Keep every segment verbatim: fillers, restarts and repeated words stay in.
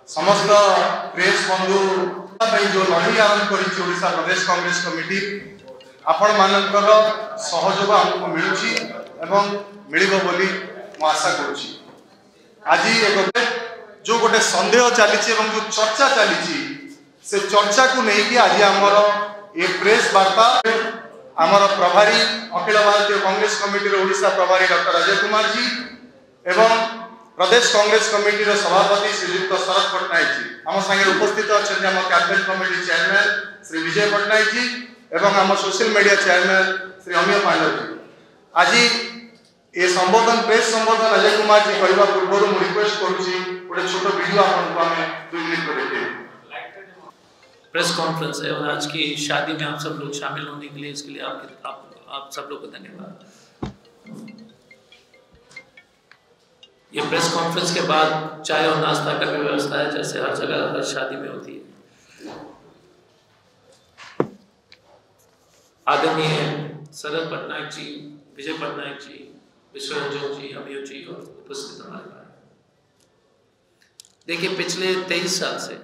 समस्त प्रेस बंधु जो लड़ी आरंभ करोशा प्रदेश कांग्रेस कमिटी आपण मानकर सहयोग आमको मिलूँ मिल बोली आशा करुँची। आज एक जो गोटे सन्देह चली जो चर्चा चली से चर्चा को लेकिन आज आमर ये प्रेस वार्ता आमर प्रभारी अखिल भारतीय कांग्रेस कमिटी ओडिशा प्रभारी डॉक्टर अजय कुमार जी एवं प्रदेश कांग्रेस कमिटी सभापति श्रीयुक्त शरद पट्टनायक जी आम संगे उपस्थित अच्छा आम cabinet committee chairman Shri Vijay Pattnaik ji एवं आम social media chairman Shri Amiya Pandav ji. आज ये संबोधन प्रेस संबोधन अजय कुमार जी कहवा पूर्व मुझे रिक्वेस्ट करुँची गोटे छोट वीडियो आपको आम दुई मिनट को देखें। प्रेस कॉन्फ्रेंस है और आज की शादी में आप सब लोग शामिल होने के लिए इसके लिए आप आप, आप सब लोग को धन्यवाद। ये प्रेस कॉन्फ्रेंस के बाद चाय और नाश्ता का भी व्यवस्था है जैसे हर जगह हर शादी में होती है। आदरणीय शरद पट्टनायक जी, विजय पट्टनायक जी, विश्वरंजन जी, अमीय जी और उपस्थित हमारे भाई, देखिए पिछले तेईस साल से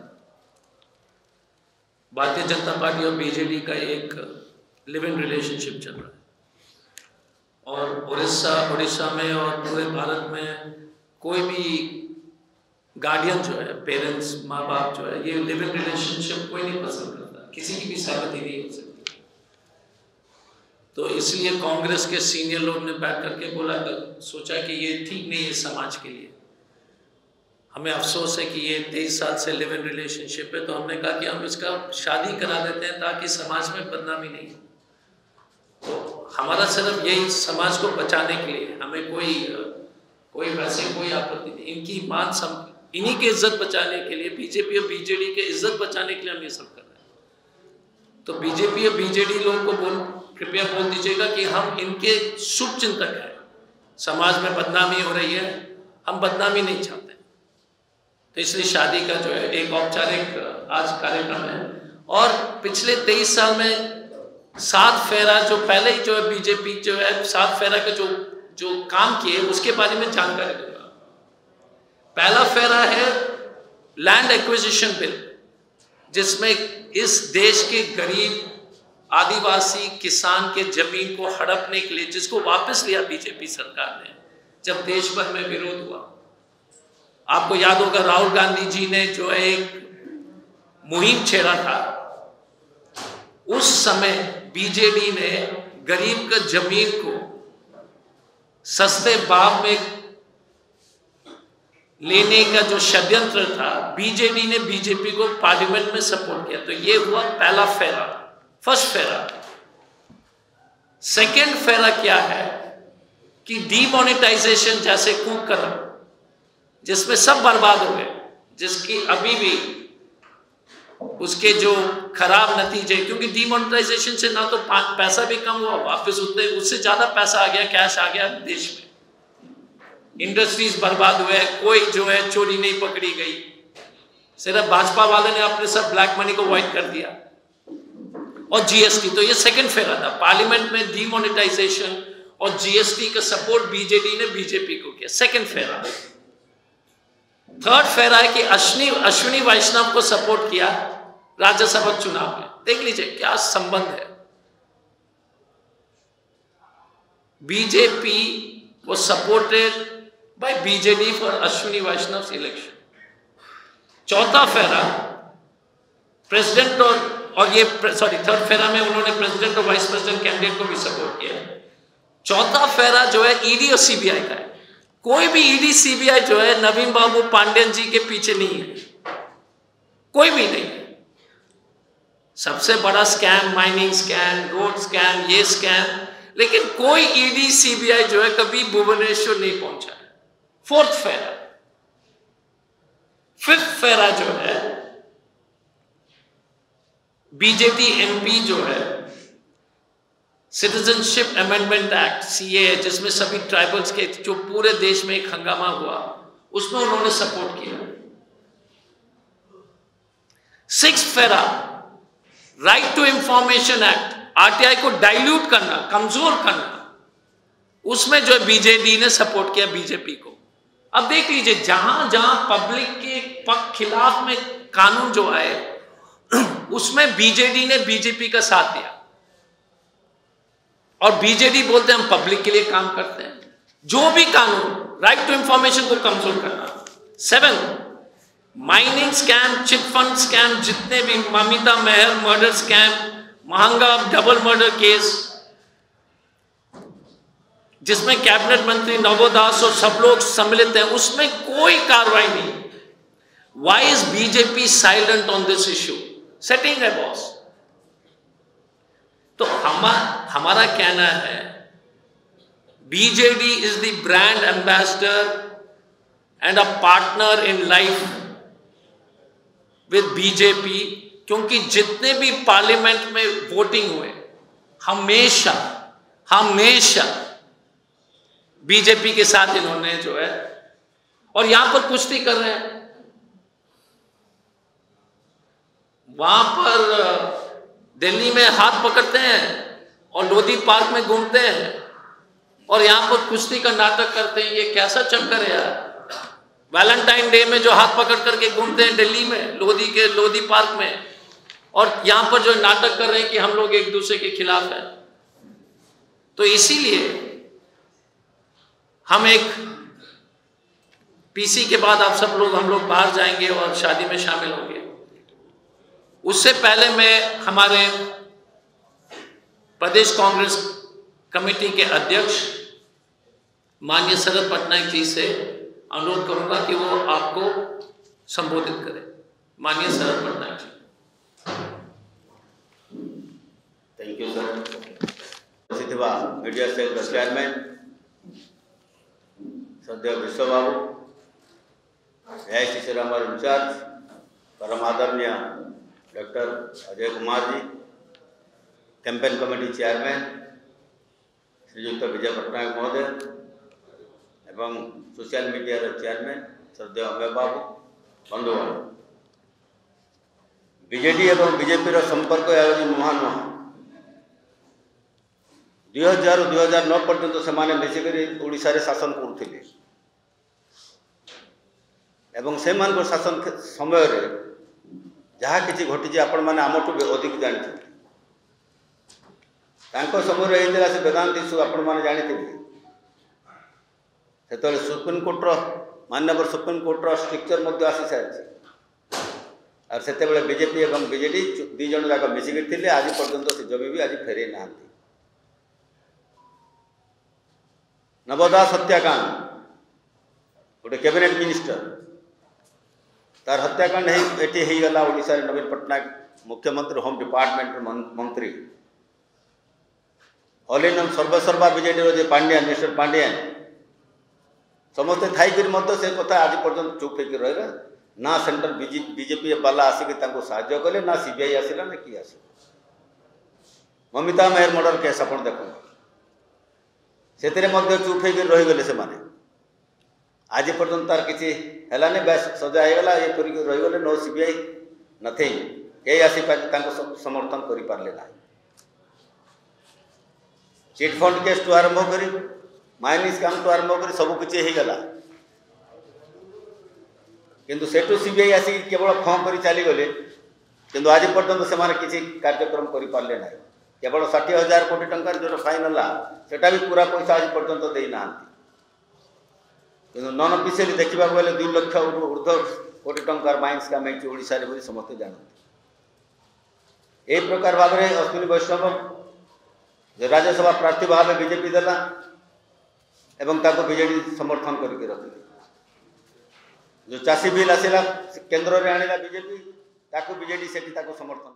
भारतीय जनता पार्टी और बीजेडी का एक लिव इन रिलेशनशिप चल रहा है और उड़ीसा उड़ीसा में और पूरे भारत में कोई भी गार्डियन जो है, पेरेंट्स, माँ बाप जो है, ये लिव इन रिलेशनशिप कोई नहीं पसंद करता, किसी की भी सहमति नहीं हो सकती। तो इसलिए कांग्रेस के सीनियर लोग ने बैठ करके बोला, सोचा कि ये ठीक नहीं है समाज के लिए। हमें अफसोस है कि ये तेईस साल से लिव इन रिलेशनशिप है, तो हमने कहा कि हम इसका शादी करा देते हैं ताकि समाज में बदनामी नहीं हो। तो हमारा सिर्फ यही समाज को बचाने के लिए, हमें कोई कोई वैसे कोई आपत्ति नहीं, इनकी मान सम इन्हीं की इज्जत बचाने के लिए, बीजेपी और बीजेडी के इज्जत बचाने के लिए हम ये सब कर रहे हैं। तो बीजेपी और बीजेडी लोगों को बोल कृपया बोल दीजिएगा कि हम इनके शुभ चिंतक हैं। समाज में बदनामी हो रही है, हम बदनामी नहीं चाहते। तो इसलिए शादी का जो है एक औपचारिक आज कार्यक्रम है और पिछले तेईस साल में सात फेरा जो पहले ही जो है बीजेपी जो है सात फेरा का जो जो काम किए उसके बारे में जानकारी दूंगा। पहला फेरा है लैंड एक्विजिशन बिल, जिसमें इस देश के गरीब आदिवासी किसान के जमीन को हड़पने के लिए, जिसको वापस लिया बीजेपी सरकार ने जब देश भर में विरोध हुआ। आपको याद होगा राहुल गांधी जी ने जो है एक मुहिम छेड़ा था, उस समय बीजेडी ने गरीब का जमीन को सस्ते भाव में लेने का जो षड्यंत्र था, बीजेडी ने बीजेपी को पार्लियामेंट में सपोर्ट किया। तो ये हुआ पहला फेरा, फर्स्ट फेरा। सेकेंड फेरा क्या है कि डीमोनेटाइजेशन जैसे कुकर्म जिसमें सब बर्बाद हो गए, जिसकी अभी भी उसके जो खराब नतीजे, क्योंकि डीमोनेटाइजेशन से ना तो पैसा भी कम हुआ, वापस उतने उससे ज्यादा पैसा आ गया, कैश आ गया देश में। इंडस्ट्रीज बर्बाद हुए, कोई जो है चोरी नहीं पकड़ी गई, सिर्फ भाजपा वाले ने अपने सब ब्लैक मनी को अवॉइड कर दिया। और जीएसटी, तो ये सेकंड फेरा था, पार्लियामेंट में डीमोनेटाइजेशन और जीएसटी का सपोर्ट बीजेडी ने बीजेपी को किया, सेकंड फेरा। थर्ड फेरा है कि अश्विनी अश्विनी वैष्णव को सपोर्ट किया राज्यसभा चुनाव में। देख लीजिए क्या संबंध है। BJP was supported by BJD for Ashwini Vaishnaw election. चौथा फेरा प्रेसिडेंट और और ये सॉरी थर्ड फेरा में उन्होंने प्रेसिडेंट और वाइस प्रेसिडेंट कैंडिडेट को भी सपोर्ट किया। चौथा फेरा जो है ईडी और सीबीआई का है। कोई भी ईडी सीबीआई जो है नवीन बाबू पांडेयन जी के पीछे नहीं है, कोई भी नहीं है। सबसे बड़ा scam mining scam, road scam, ये स्कैम, लेकिन कोई ईडी सीबीआई जो है कभी भुवनेश्वर नहीं पहुंचा है। फोर्थ फेरा। फिफ्थ फेरा जो है बीजेडी एमपी जो है सिटीजनशिप अमेंडमेंट एक्ट सीए, जिसमें सभी ट्राइबल्स के जो पूरे देश में एक हंगामा हुआ, उसमें उन्होंने सपोर्ट किया। सिक्स फेरा right to information act, RTI को डाइल्यूट करना, कमजोर करना, उसमें जो बीजेडी ने सपोर्ट किया बीजेपी को। अब देख लीजिए, जहां जहां पब्लिक के पक्ष खिलाफ में कानून जो आए उसमें बीजेडी ने बीजेपी का साथ दिया, और बीजेडी बोलते हैं हम पब्लिक के लिए काम करते हैं। जो भी कानून, राइट टू इंफॉर्मेशन को कमजोर करना। Seven, mining scam, chit fund scam, जितने भी ममिता मेहर मर्डर स्कैम, महंगा डबल मर्डर केस जिसमें कैबिनेट मंत्री नवोदास और सब लोग सम्मिलित हैं, उसमें कोई कार्रवाई नहीं। Why is BJP silent on this issue? Setting है बॉस। तो हम हमारा कहना है BJD is the brand ambassador and a partner in life with BJP, क्योंकि जितने भी पार्लियामेंट में वोटिंग हुए हमेशा हमेशा बीजेपी के साथ इन्होंने जो है, और यहां पर कुश्ती कर रहे हैं, वहां पर दिल्ली में हाथ पकड़ते हैं और लोधी पार्क में घूमते हैं, और यहां पर कुश्ती का नाटक करते हैं। ये कैसा चक्कर है यार? वैलेंटाइन डे में जो हाथ पकड़ करके घूमते हैं दिल्ली में, लोधी के लोधी पार्क में, और यहां पर जो नाटक कर रहे हैं कि हम लोग एक दूसरे के खिलाफ हैं। तो इसीलिए हम एक पीसी के बाद आप सब लोग हम लोग बाहर जाएंगे और शादी में शामिल होंगे। उससे पहले मैं हमारे प्रदेश कांग्रेस कमेटी के अध्यक्ष माननीय शरद पटनायक जी से अनुरोध करूंगा कि वो आपको संबोधित करें। माननीय Sharad Patnaik ji. Thank you sir. Media cell का चेयरमैन सद्य विश्व बाबू, एआईसीसी हमारे इंचार्ज परम आदरणीय doctor Ajay Kumar ji, campaign committee chairman श्रीयुक्त विजय पट्टनायक महोदय एवं सोशल मीडिया चेयरमैन सद्य अभय बाबू, बंधुगण, बीजेडी एवं बीजेपी संपर्क नुआ नुआ दुई हजार दुई हजार नौ पर्यंत से मिसिक ओडिशा शासन करुले एवं से शासन समय जहाँ किसी घटी आपण मैंने आमठू अधिक जानते समय होता से वेदांत इश्यू आपण मैंने जानते से सुप्रीम कोर्टर माननीय सुप्रीम कोर्टर स्ट्रक्चर आसी सारी और से बीजेपी और बीजेडी दी जन जाक मिसिक थे आज पर्यंत से जमी भी आज फेरे ना। नवोदास हत्याकांड गोटे कैबिनेट मिनिस्टर तार हत्याकांड ये गला ओडिशा रे नवीन पट्टनायक मुख्यमंत्री होम डिपार्टमेंट मंत्री ऑल इन सर्वसर्वा बीजेडी पांड्यान मिस्टर पांड्यान समस्ते थी से कथा आज पर्यंत चुप होकर रहा ना सेंट्रल बीजेपी वाला आसिक साहाय्य कले ना सीबीआई आसला ना किए आस ममिता मेहर मर्डर केस आप देखो से चुप होकर रहीगले से आज पर्यंत तार किसी है बस सजा होगला ये रहीगले नो सीबीआई नथिंग कई आसी समर्थन कर पारे ना। चिट फंड केस टू आरंभ कर माइनिंग स्कैम टू आरंभ कर सबकि होगला किंतु सेठू सीबीआई आसिक केवल फॉ कर चलीगले किंतु आज पर्यंत से किसी कार्यक्रम कर पारे ना। केवल षाठी हजार कोटी टंकार जो फाइन है सेटा भी पूरा पैसा आज पर्यंत देना कि नन ऑफिशियली देखा गले दुई लक्ष ऊर्ध कोटी टंकार माइंस काम ओडिशा रे समस्ते जानते। यही प्रकार भाव में अश्विनी वैष्णव जो राज्यसभा प्रार्थी भाव बीजेपी देला एवं ताको बीजेडी समर्थन करके रखिले। जो चाषी बिल आसला केन्द्र में आनिला बीजेपी ताको बीजेडी से समर्थन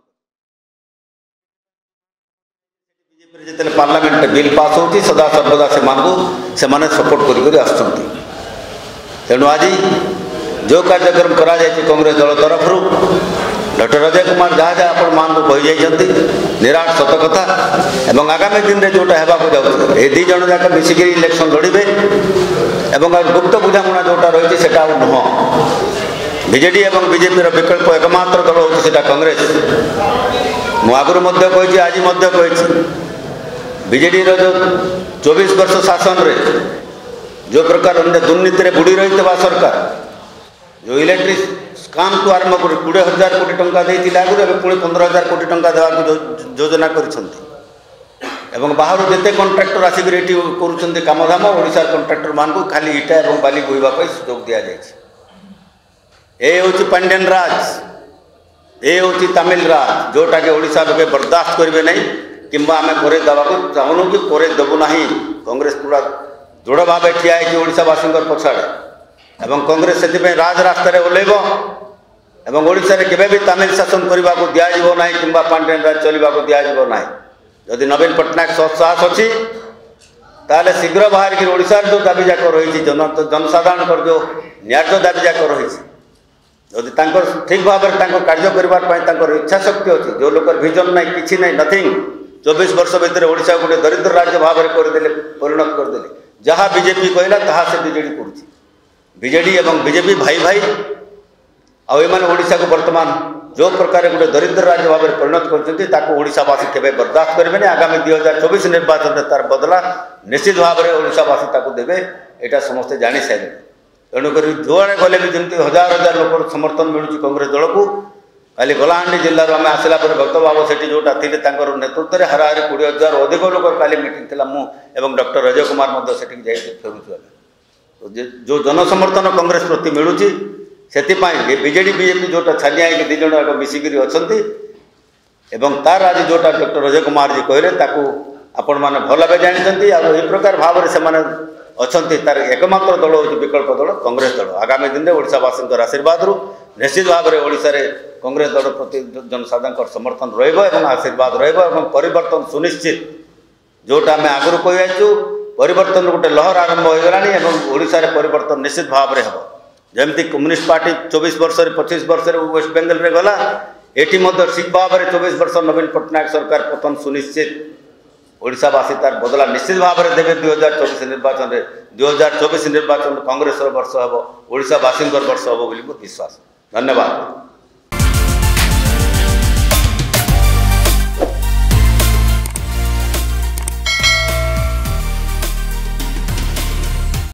बीजेपी जितने पार्लियामेंट बिल पास होती सदा सर्वदा से सपोर्ट कर तेणु आज जो कार्यक्रम करा कांग्रेस दल तरफ डॉक्टर अजय कुमार जहाँ जहाँ आपण मान को कही जाइए निराट सत कथा एवं आगामी दिन में जोटा होगा जाऊँ ये दी जन जाक मिसिक इलेक्शन लड़े एवं गुप्त बुझामणा जोटा रही है नुह बीजेडी और बीजेपी विकल्प एकमात्र दल होता कांग्रेस। मु आगुरी कही आज कही बीजेडी जो चौबीस वर्ष शासन रे जो प्रकार अन्य दुर्नीति में बुड़ी रही सरकार जो इलेक्ट्रिक स्काम को आरंभ कर कोड़े हजार कोटी टंका देती आगुरी पुणी पंद्रह हजार कोटी टंका देवा योजना कर बाहर जिते कंट्राक्टर आसिक ये कर कामधाम ओडिशा कंट्राक्टर मान को खाली इटा और बाली बोईवाई सुजोग दि जाए। हूँ पांड्यन राज, ये हूँ तमिल राज, जोटा कि ओडिशा लोग बर्दाश्त करेंगे नहीं कि आम करे देवाक चाहूँ कि करे देवु ना। कांग्रेस पूरा दृढ़ भाव ठिया है ओडिशावासी पछाड़े एवं कांग्रेस से राज रास्तार ओल्लैब एवं ओडिशा रे केबे भी तमिल शासन करने को दिज्व ना कि पांड्यन राज चलने को दिज्व ना। जदि नवीन पट्टनायक साहस अच्छी ताले शीघ्र बाहर कि ओडिशा जो दाबी जाक रही जन जनसाधारण जो न्याय दाबी जाक रही जदि ठीक भाव में कार्य करने इच्छा शक्ति अच्छी जो लोग विजन ना कि ना नथिंग चौबीस वर्ष भितर ओडिशा गोटे दरिद्र राज्य भाव में करदे परिणत करदे जहाँ बीजेपी कहला ताहा से बीजेडी करुच्ची बीजेडी एवं बीजेपी भाई भाई आने ओडिशा को वर्तमान जो प्रकार गोटे दरिद्र राज्य भाव में परिणत करवासी केवे बर्दाश्त करेंगे। आगामी दुई हजार चौबीस निर्वाचन में तार बदला निश्चित भाव में ओडिशावासी देवे यहाँ समस्ते जानी सारे। तेणुक जुआड़े गले भी जमी हजार हजार लोक समर्थन मिलूँ कांग्रेस दल को। खाली कलाहांडी जिलार आम आसला भक्त बाबू सेठी जोटा थे नेतृत्व में हाराहारी कोड़े हजार अधिक लोक काली मीटिंग थी मुझे डॉक्टर अजय कुमार से फेरुचु जो जनसमर्थन कांग्रेस प्रति मिलूँ से बीजेडी बीजेपी जोटा छानिया दिज मिसिक अच्छा तार आज जोटा डॉक्टर अजय कुमार जी कहले आपण मैंने भल भाव जानते आ प्रकार भाव में से अच्छा तार एकमात्र दल हूँ विकल्प दल कांग्रेस दल। आगामी दिन में ओडिशावासी आशीर्वाद रु निश्चित भाव में ओडिशा रे कांग्रेस दल प्रति जनसाधारण समर्थन रही आशीर्वाद रही सुनिश्चित जोटा आम आगुरी कही आसु परिवर्तन गोटे लहर आरंभ हो गलानी ओडिशा रे परिवर्तन निश्चित भाव में हम जमती कम्युनिस्ट पार्टी चौबीस वर्ष पच्चीस वर्ष वेस्ट बेंगल रे गला एटी ठीक भाव में चौबीस वर्ष नवीन पट्टनायक सरकार पतन सुनिश्चित ओडिशावासी तार बदला निश्चित भाव में देवे दुई हजार चौबीस निर्वाचन में दुई हजार चौबीस निर्वाचन कांग्रेस वर्ष हम ओडिशावासी वर्ष हम बोली मोर विश्वास। धन्यवाद।